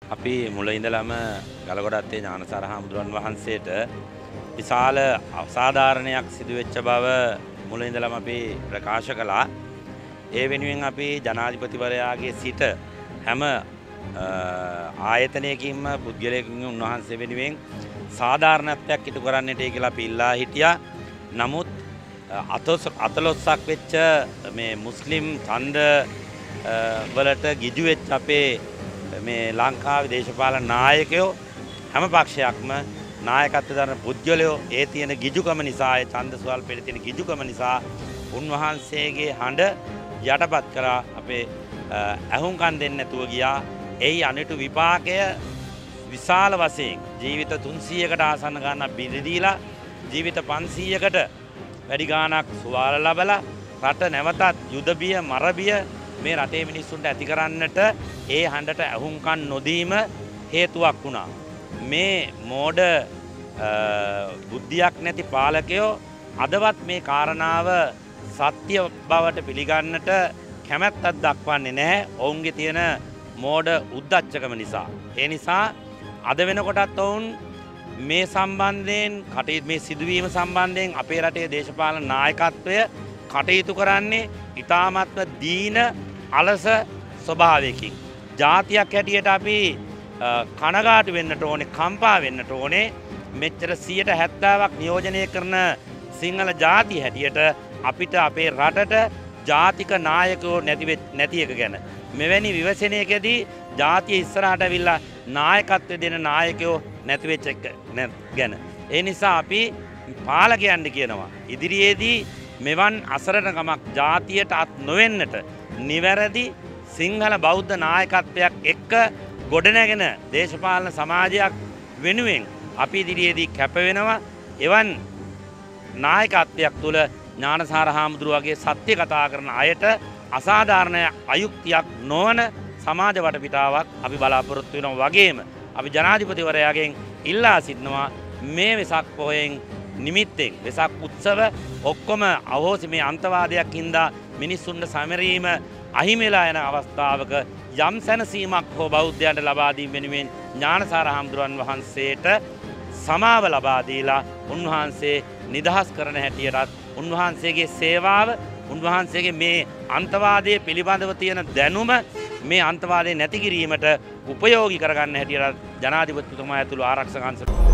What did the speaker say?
අපි මුල ඉඳලම ගලකොඩත්තේ ඥානසාර හාමුදුරන් වහන්සේට විශාල අසාධාරණයක් සිදු වෙච්ච බව මුල ඉඳලම අපි ප්‍රකාශ කළා. ඒ වෙනුවෙන් අපි ජනාධිපතිවරයාගේ සිට හැම ආයතනයකින්ම පුද්ගලයෙකුගෙන් උන්වහන්සේ වෙනුවෙන් සාධාරණත්වයක් ඉටු කරන්නට කියලා අපි ඉල්ලා හිටියා. නමුත් අතලොස්සක් වෙච්ච මේ මුස්ලිම් ඡන්ද වලට ගිජු වෙච්ච අපේ මේ ලංකාවේ දේශපාලන නායකයෝ හැම පක්ෂයක්ම නායකත්ව දරන පුද්ගලයෝ ඒ තියෙන ගිජුකම නිසා ඒ ඡන්ද ස්වල්පෙට තියෙන ගිජුකම නිසා උන්වහන්සේගේ හඬ යටපත් කරා අපේ ඇහුම්කන් දෙන්නේ නැතුව ගියා. එයි අනිටු විපාකය විශාල වශයෙන් ජීවිත 300කට ආසන්න ගානක් බිඳ දීලා ජීවිත 500කට වැඩි ගානක් සුවාල ලැබලා රට නැවතත් යුද බිය මර බිය මේ රටේ මිනිස්සුන්ට ඇති කරන්නට ඒ හඬට ඇහුම්කන් නොදීම හේතුවක් වුණා. මේ මෝඩ බුද්ධියක් නැති පාලකයෝ අදවත් මේ කාරණාව සත්‍ය බවට පිළිගන්නට කැමැත්තක් දක්වන්නේ නැහැ. ඔවුන්ගේ තියෙන මෝඩ උද්දච්චකම නිසා. ඒ නිසා අද වෙනකොටත් ඔවුන් මේ සම්බන්ධයෙන් කටයුතු මේ සිදුවීම සම්බන්ධයෙන් අපේ රටේ දේශපාලන නායකත්වය කටයුතු කරන්නේ ඉතාමත්ම දීන අලස ස්වභාවයකින්. ජාතියක් හැටියට අපි කනගාටු වෙන්නට ඕනේ, කම්පා වෙන්නට ඕනේ. මෙච්චර 70%ක් නියෝජනය කරන සිංහල ජාතිය හැටියට අපිට අපේ රටට ජාතික නායකයෝ නැති එක ගැන මෙවැනි විවසනයකදී ජාතිය ඉස්සරහට ඇවිල්ලා නායකත්වය දෙන නායකයෝ නැති වෙච්ච එක ගැන. ඒ නිසා අපි පාලකයන්ට කියනවා ඉදිරියේදී මෙවන් අසරණකමක් ජාතියට අත් නොවෙන්නට නිවැරදි සිංහල බෞද්ධ නායකත්වයක් එක්ක ගොඩනැගෙන දේශපාලන සමාජයක් වෙනුවෙන් අපි ඉදිරියේදී කැප වෙනවා. එවන් නායකත්වයක් තුළ ඥානසාර හාමුදුරුව වගේ සත්‍ය කතා කරන අයට අසාධාරණ අයුක්තියක් නොවන සමාජ වටපිටාවක් අපි බලාපොරොත්තු වෙනවා. වගේම අපි ජනාධිපතිවරයාගෙන් ඉල්ලා සිටිනවා මේ වෙසක් පොහොයෙන් නිමිත්තෙන් වෙසක් උත්සව ඔක්කොම අවෝසි මේ අන්තවාදයක් හින්දා මිනිස්සුන්ට සමරීම අහිමිලා යන අවස්ථාවක යම් සැනසීමක් හෝ බෞද්ධයන්ට ලබා දීම වෙනුවෙන් ඥානසාර හාමුදුරන් වහන්සේට සමාව ලබා දීලා උන්වහන්සේ නිදහස් කරන හැටියටත් උන්වහන්සේගේ සේවාව උන්වහන්සේගේ මේ අන්තවාදයේ පිළිබඳව තියෙන දැනුම මේ අන්තවාදය නැති කිරීමට උපයෝගී කරගන්න හැටියට ජනාධිපතිතුමා ඇතුළු ආරක්ෂක අංශ